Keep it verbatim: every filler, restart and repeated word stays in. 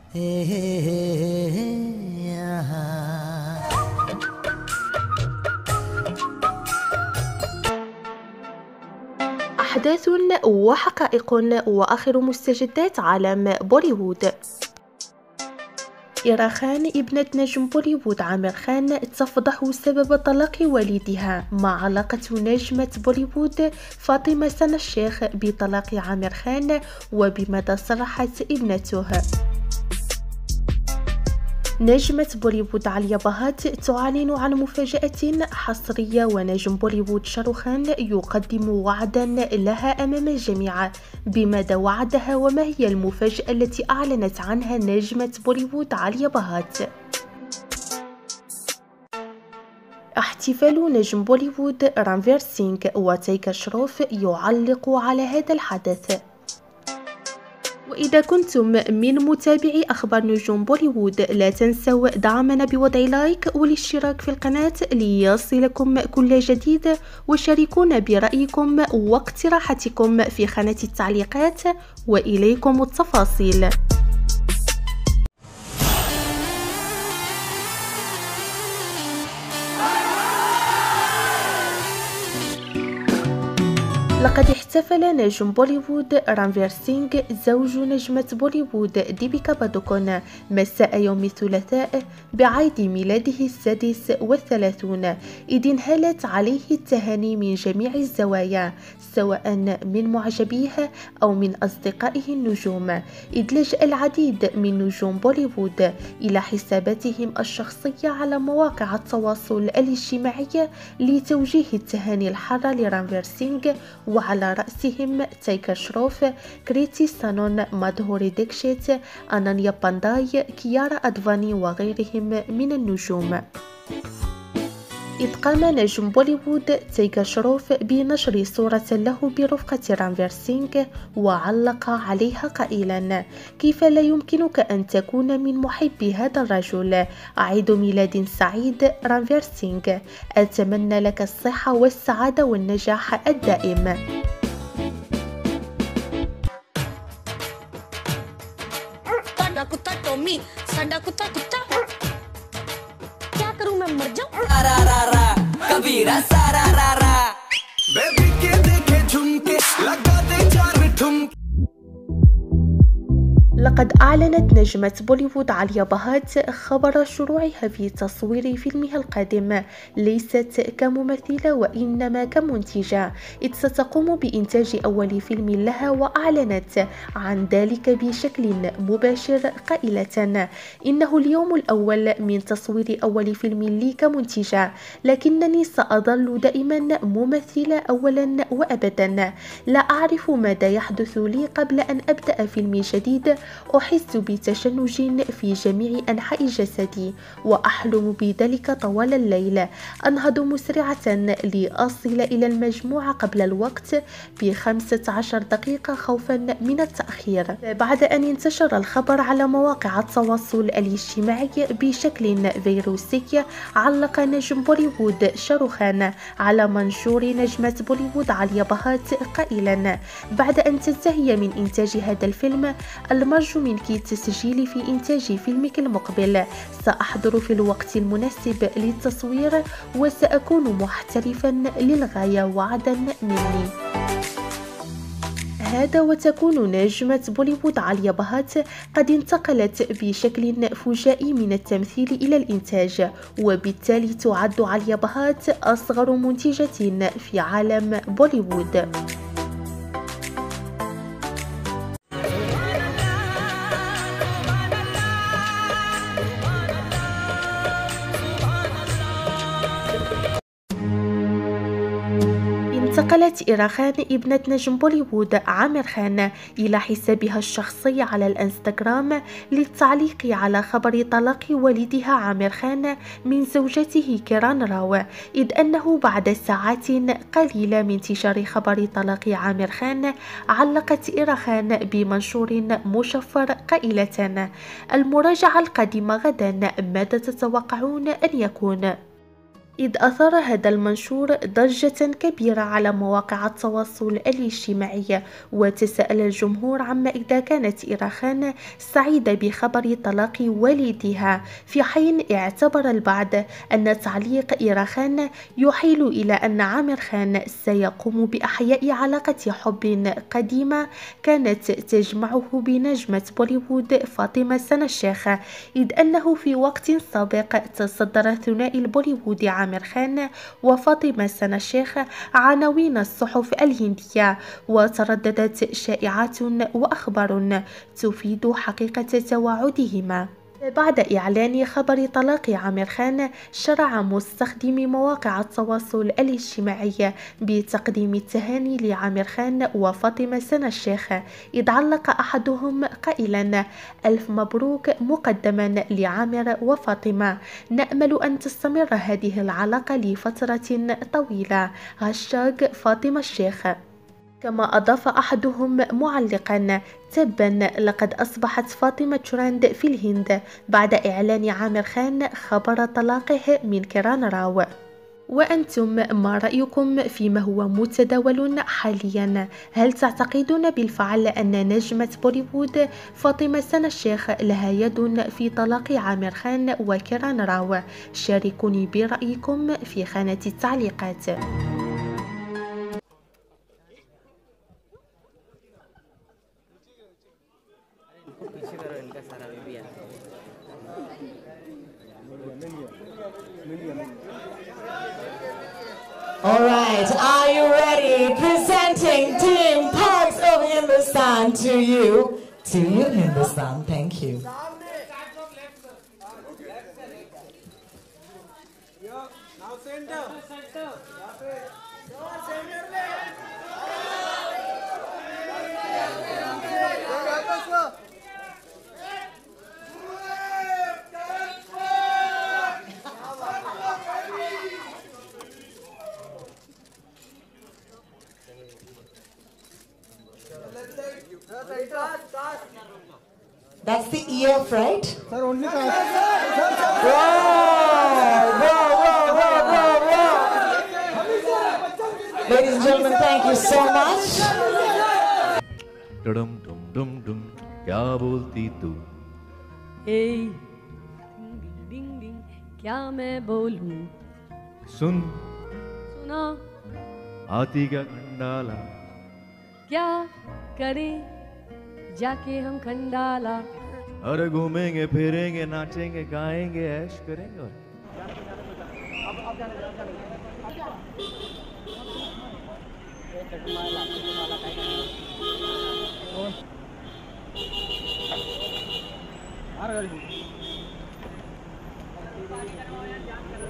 أحداث وحقائق وآخر مستجدات عالم بوليوود. إيرا خان ابنة نجم بوليوود عامر خان تفضح سبب طلاق والدها، مع علاقة نجمة بوليوود فاطمة سنا الشيخ بطلاق عامر خان وبماذا صرحت ابنته. نجمة بوليوود عليا بهات تعلن عن مفاجأة حصرية، ونجم بوليوود شاروخان يقدم وعدا لها أمام الجميع. بماذا وعدها وما هي المفاجأة التي أعلنت عنها نجمة بوليوود عليا بهات؟ احتفال نجم بوليوود رانفير سينغ وتايغر شروف يعلق على هذا الحدث. وإذا كنتم من متابعي أخبار نجوم بوليوود لا تنسوا دعمنا بوضع لايك والاشتراك في القناة ليصلكم كل جديد، وشاركونا برأيكم واقتراحاتكم في خانة التعليقات، وإليكم التفاصيل. لقد احتفل نجم بوليوود رانفير سينغ زوج نجمة بوليوود ديبيكا بادوكون مساء يوم الثلاثاء بعيد ميلاده السادس والثلاثون، إذ انهالت عليه التهاني من جميع الزوايا سواء من معجبيه أو من أصدقائه النجوم، إذ لجأ العديد من نجوم بوليوود إلى حساباتهم الشخصية على مواقع التواصل الاجتماعي لتوجيه التهاني الحارة لرانفير سينغ، وعلى رأسهم تايغر شروف، كريتي سانون، مادهوري ديكشيت، أنانيا بانداي، كيارا أدفاني وغيرهم من النجوم. إذ قام نجم بوليوود تايغر شروف بنشر صورة له برفقة رانفير سينغ وعلق عليها قائلا: كيف لا يمكنك أن تكون من محبي هذا الرجل؟ عيد ميلاد سعيد رانفير سينغ، أتمنى لك الصحة والسعادة والنجاح الدائم. لقد أعلنت نجمة بوليوود عليا بهات خبر شروعها في تصوير فيلمها القادم، ليست كممثلة وإنما كمنتجة، إذ ستقوم بإنتاج أول فيلم لها، وأعلنت عن ذلك بشكل مباشر قائلة: إنه اليوم الأول من تصوير أول فيلم لي كمنتجة، لكنني سأظل دائما ممثلة أولا وأبدا. لا أعرف ماذا يحدث لي قبل أن أبدأ فيلم جديد، أحس بتشنج في جميع أنحاء جسدي وأحلم بذلك طوال الليل. أنهض مسرعة لأصل إلى المجموعة قبل الوقت بخمسة عشر دقيقة خوفا من التأخير. بعد أن انتشر الخبر على مواقع التواصل الاجتماعي بشكل فيروسي، علق نجم بوليوود شاروخان على منشور نجمة بوليوود عليا بهات قائلا: بعد أن تنتهي من إنتاج هذا الفيلم، المرجو منك التسجيل في إنتاج فيلمك المقبل. سأحضر في الوقت المناسب للتصوير وسأكون محترفا للغاية، وعدا مني. هذا وتكون نجمة بوليوود عليا بهات قد انتقلت بشكل فجائي من التمثيل إلى الإنتاج، وبالتالي تعد عليا بهات أصغر منتجة في عالم بوليوود. انتقلت إيرا خان ابنة نجم بوليوود عامر خان إلى حسابها الشخصي على الانستغرام للتعليق على خبر طلاق والدها عامر خان من زوجته كيران راو، إذ أنه بعد ساعات قليلة من انتشار خبر طلاق عامر خان علقت إيرا خان بمنشور مشفر قائلة: المراجعة القادمة غدا، ماذا تتوقعون أن يكون؟ إذ أثار هذا المنشور ضجة كبيرة على مواقع التواصل الاجتماعي، وتساءل الجمهور عما إذا كانت إيرا خان سعيدة بخبر طلاق والدها، في حين اعتبر البعض أن تعليق إيرا خان يحيل إلى أن عامر خان سيقوم بإحياء علاقة حب قديمة كانت تجمعه بنجمة بوليوود فاطمة سنا الشيخ، إذ أنه في وقت سابق تصدر ثنائي البوليوودي عامر خان وفاطمة سنا الشيخ عناوين الصحف الهندية، وترددت شائعات وأخبار تفيد حقيقة تواعدهما. بعد إعلان خبر طلاق عامر خان، شرع مستخدمي مواقع التواصل الاجتماعي بتقديم التهاني لعامر خان وفاطمة سنا الشيخ، إذ علق أحدهم قائلا: ألف مبروك مقدما لعامر وفاطمة، نأمل أن تستمر هذه العلاقة لفترة طويلة، هاشتاغ فاطمة الشيخ. كما أضاف أحدهم معلقا: تبا، لقد أصبحت فاطمة ترند في الهند بعد إعلان عامر خان خبر طلاقه من كيران راو. وأنتم ما رأيكم فيما هو متداول حاليا؟ هل تعتقدون بالفعل أن نجمة بوليوود فاطمة سنا الشيخ لها يد في طلاق عامر خان وكيران راو؟ شاركوني برأيكم في خانة التعليقات. All right, are you ready? Presenting Team Parks of Hindustan to you. To you, Hindustan. Thank you. Now center. Center. That's the E F, right? Sir, only Whoa, whoa, whoa, whoa, whoa, whoa. Ladies and gentlemen, thank you so much. डुम डुम डुम डुम क्या बोलती तू? Hey, ding ding ding, क्या मैं बोलूं? सुन सुना आती क्या खंडाला? क्या करें जाके हम खंडाला? अरे घूमेंगे फिरेंगे नाचेंगे गाएंगे ऐश करेंगे और Are